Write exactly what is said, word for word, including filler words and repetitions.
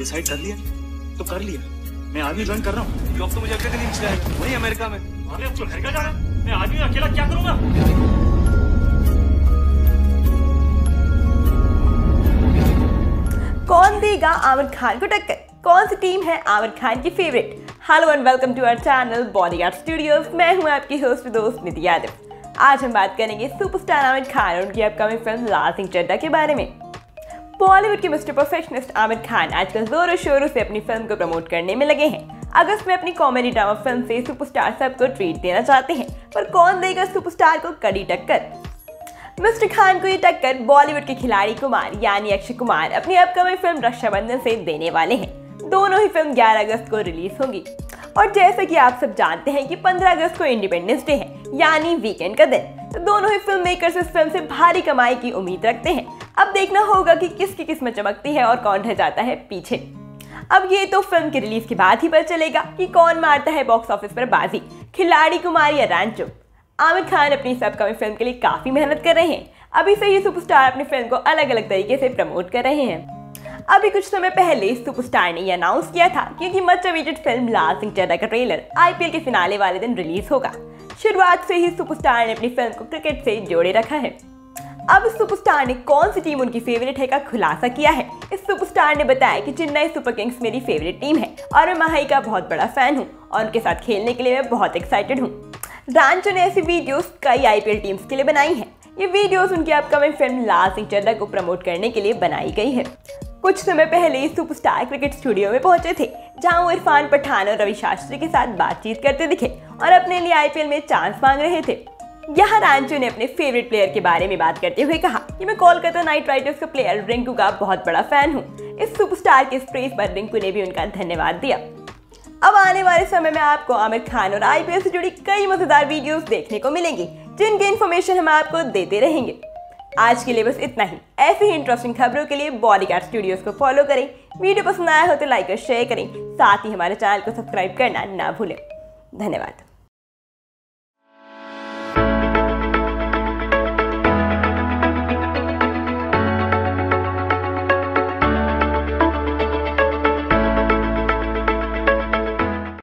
Decide कर लिया तो कर लिया, मैं आर्मी ज्वाइन कर रहा हूँ। जॉब तो मुझे अगले दिन ही मिल जाएगा, वही अमेरिका में। अरे अब तो घर का जा रहा है, मैं आर्मी में अकेला क्या करूंगा? कौन देगा आमिर खान को टक्कर? कौन सी टीम है आमिर खान की favourite? Hello and welcome to our channel bodyguard studios. मैं हूं आपकी होस्ट दोस्त निधि यादव। आज हम बात करेंगे सुपरस्टार आमिर खान और उनकी अपकमिंग फिल्म लाल सिंह चड्ढा के बारे में। बॉलीवुड के मिस्टर परफेक्शनिस्ट आमिर खान आजकल जोरों शोरों से अपनी फिल्म को प्रमोट करने में लगे हैं। अगस्त में अपनी कॉमेडी ड्रामा फिल्म से सुपरस्टार सबको ट्रीट देना चाहते हैं, पर कौन देगा सुपरस्टार को कड़ी टक्कर? मिस्टर खान को ये टक्कर बॉलीवुड के खिलाड़ी कुमार यानी अक्षय कुमार अपनी अपकमिंग फिल्म रक्षाबंधन से देने वाले हैं। दोनों ही फिल्म ग्यारह अगस्त को रिलीज होगी और जैसे कि आप सब जानते हैं कि पंद्रह अगस्त को इंडिपेंडेंस डे है यानी वीकेंड का दिन, तो दोनों ही फिल्म मेकर्स इस फिल्म से भारी कमाई की उम्मीद रखते हैं। अब देखना होगा कि किसकी किस्मत चमकती है और कौन रह जाता है पीछे। अब ये तो फिल्म के रिलीज के बाद ही पता चलेगा कि कौन मारता है बॉक्स ऑफिस पर बाजी, खिलाड़ी कुमार या रैंचो। आमिर खान अपनी इस अपकमिंग फिल्म के लिए काफी मेहनत कर रहे हैं। अभी से ही सुपरस्टार अपनी फिल्म को अलग अलग तरीके से प्रमोट कर रहे हैं। अभी कुछ समय पहले सुपरस्टार ने यह अनाउंस किया था कि उनकी much awaited film Laal Singh Chaddha का ट्रेलर आईपीएल के फिनाले वाले दिन रिलीज होगा। शुरुआत से ही सुपरस्टार ने अपनी फिल्म को क्रिकेट से जोड़े रखा है। अब सुपरस्टार ने कौन सी टीम उनकी फेवरेट है का खुलासा किया है। इस सुपरस्टार ने बताया कि चेन्नई सुपर किंग्स मेरी फेवरेट टीम है और मैं महाई का बहुत बड़ा फैन हूँ और उनके साथ खेलने के लिए मैं बहुत एक्साइटेड हूँ। रैंचो ने ऐसी वीडियोस कई आईपीएल टीम्स के लिए बनाई हैं। ये वीडियोस उनकी अपकमिंग फिल्म लाल सिंह चड्ढा को प्रमोट करने के लिए बनाई गई है। कुछ समय पहले सुपरस्टार क्रिकेट स्टूडियो में पहुंचे थे, जहां वो इरफान पठान और रवि शास्त्री के साथ बातचीत करते दिखे और अपने लिए आईपीएल में चांस मांग रहे थे। यहाँ रैंचो ने अपने फेवरेट प्लेयर के बारे में बात करते हुए कहा कि मैं कोलकाता नाइट राइडर्स का प्लेयर रिंकू का बहुत बड़ा फैन हूँ। इस सुपरस्टार के इस प्रेज पर रिंकू ने भी उनका धन्यवाद दिया। अब आने वाले समय में आपको आमिर खान और आईपीएल से जुड़ी कई मजेदार वीडियोस देखने को मिलेंगी, जिनकी इन्फॉर्मेशन हम आपको देते रहेंगे। आज के लिए बस इतना ही। ऐसे ही इंटरेस्टिंग खबरों के लिए बॉडीगार्ड स्टूडियोज को फॉलो करें। वीडियो पसंद आया हो तो लाइक और शेयर करें, साथ ही हमारे चैनल को सब्सक्राइब करना ना भूलें। धन्यवाद।